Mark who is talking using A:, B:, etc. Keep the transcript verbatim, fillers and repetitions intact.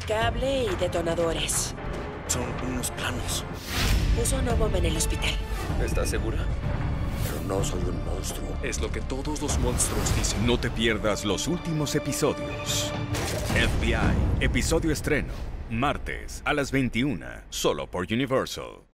A: Cable y detonadores.
B: Son unos planos.
A: Puso una bomba en el hospital.
B: ¿Estás segura? Pero no soy un monstruo.
C: Es lo que todos los monstruos dicen.
D: No te pierdas los últimos episodios. F B I, episodio estreno, martes a las veintiuna, solo por Universal.